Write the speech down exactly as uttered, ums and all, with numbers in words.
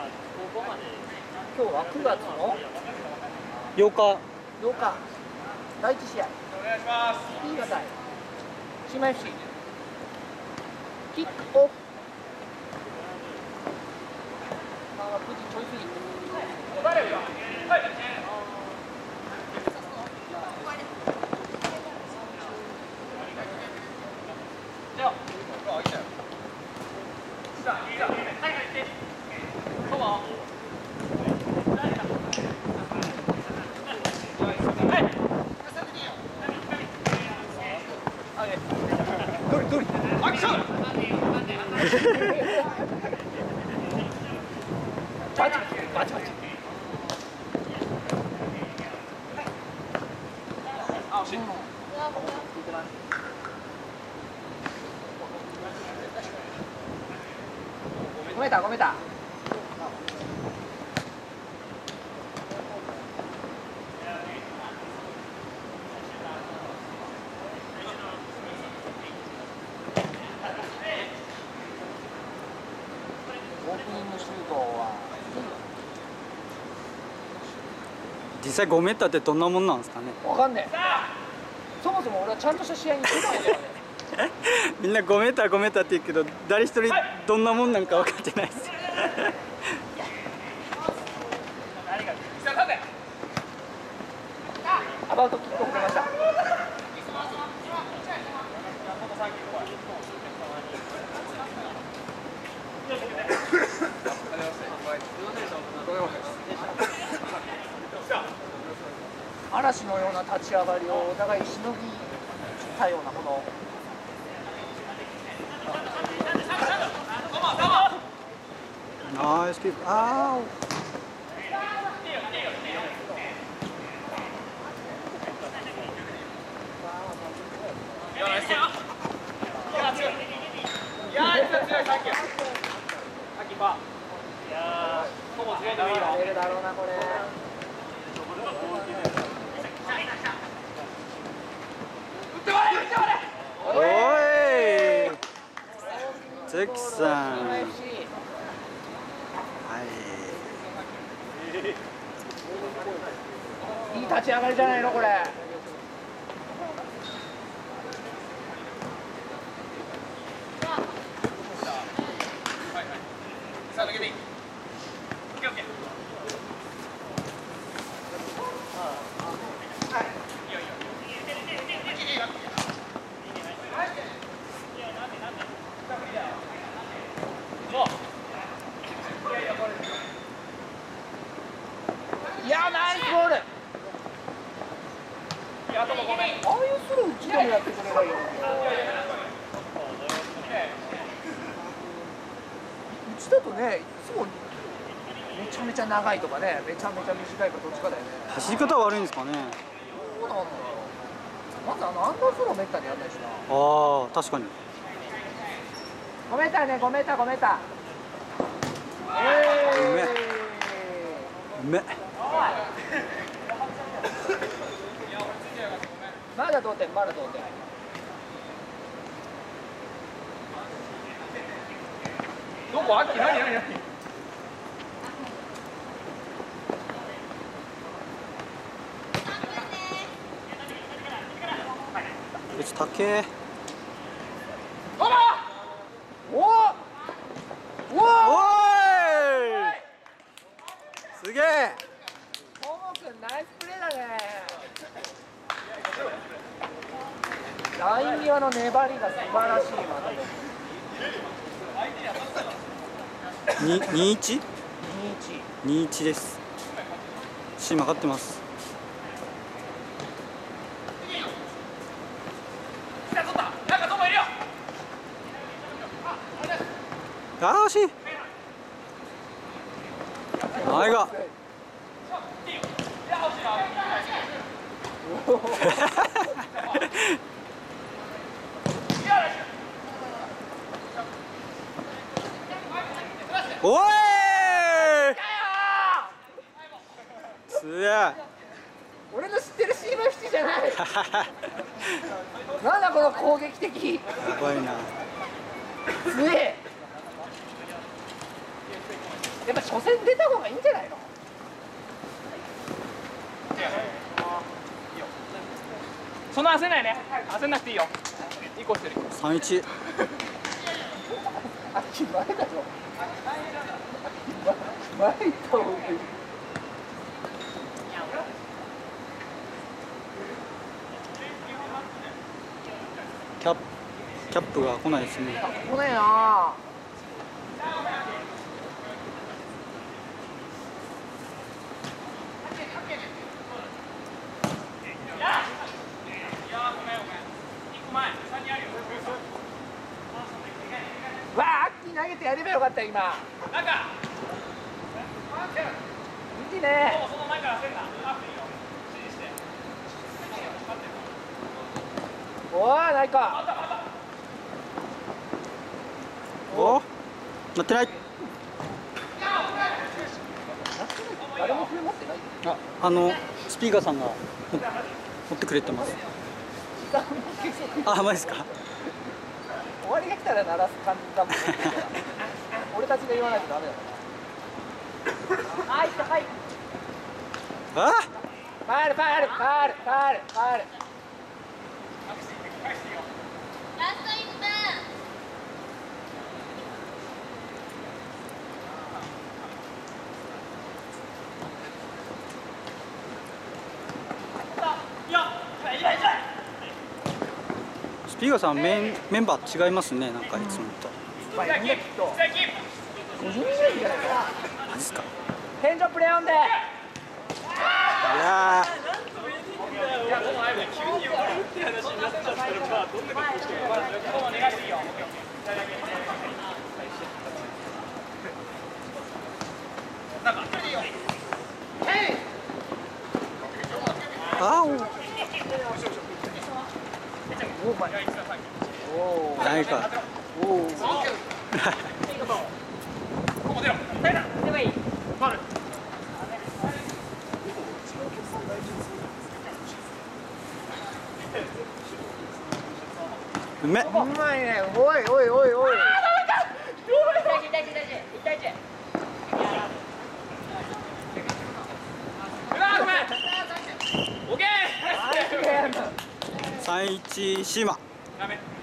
今日はくがつのようか。 ようか、だいいち試合。 お願いします。 T が対島 エフシー。キックオフ。あ、くじちょい過ぎ。 誰が？はい。じゃあ、あ、いいじゃん。さあ、いいじゃん。はい、はい、行って。そう。 どれどれ。 アクション。 バチバチバチバチ。 あ、惜しい。 ごめんたごめんた。オープニングシュートは実際ごメーターってどんなもんなんですかね。 わかんねえ。そもそも俺はちゃんとした試合に出ないんだよね。 みんなごメーターごメーターって言うけど、誰一人どんなもんなんか分かってないです。 アバウトキックを出ました。嵐のような立ち上がりをお互いしのぎたようなもの。 ナイスキープ。あいや、ナイス。いや、強い。いや、強い、強い、サンキュー。サンキーパー。いやー、ほぼ強いでもいいよ。 出るだろうな、これ。 おい関さん。 いい立ち上がりじゃないのこれ。 さあ、抜けていい。オッケーオッケー。はい。いいよいいよ。 いや、ナイスボール。 いや、あともごめん。 ああいうスローうちでもやってくれればいいのに。うちだとね、いつもめちゃめちゃ長いとかね、めちゃめちゃ短いかどっちかだよね。 走り方悪いんですかね。 そうなんだよ。まずあのアンダースローめったにやんないしな。 ああ、確かに。 ごメーターね、ごメーター、ごメーター。えー、 うめえうめ。 まだ同点、まだ同点。 どこ？あっき、何何何？ うち高え。 おおおおおいすげえ。 トモくんナイスプレーだね。ライン際の粘りが素晴らしいわ。 ににいち？ にいち。 にいちです。シーン上がってます。あー惜しい。前がおいすげえ。 俺の知ってるシーマフチじゃない。なんだこの攻撃的。 やばいな。 強え。 やっぱ初戦出た方がいいんじゃないの？ そんな焦んないね。焦んなくていいよ。いい子してる。 さんいち。 あっち前だぞ。前行った方がいい。 キャップキャップが来ないですね。 来ねえな。わあ、アッキー投げてやればよかった今。 なんか。 いいね。 その前から焦んな。あ、いいよ。指示して。 おー、ないか。 おなってない。 誰も笛持ってない。 ああのスピーカーさんがも持ってくれてます。 時間も結構あマジですか。 終わりが来たら鳴らす感じだもん。俺たちが言わないとダメだから。はい、はい。 あファール、ファール、ファール、ファール、ファール。 ラストいっぷん。 スピーカーさんメンメンバー違いますね。なんかいつもと。 まあ、いいんだけど。ごじゅうにんじゃないか。 マジですか。 天井プレーオンで。 いやーあおないか。 おお。 うめっ。 うまいね。おいおいおいおい。 さんいちシーマ。 ダメ。